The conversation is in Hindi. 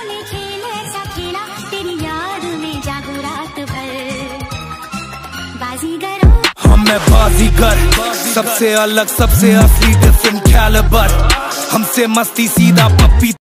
ने खेल ऐसा खेला, तेरी याद में जागू रात भर। बाजीगर हम मैं बाजीगर, सबसे अलग सबसे असली डिफरेंट कैलिबर। हमसे मस्ती सीधा पप्पी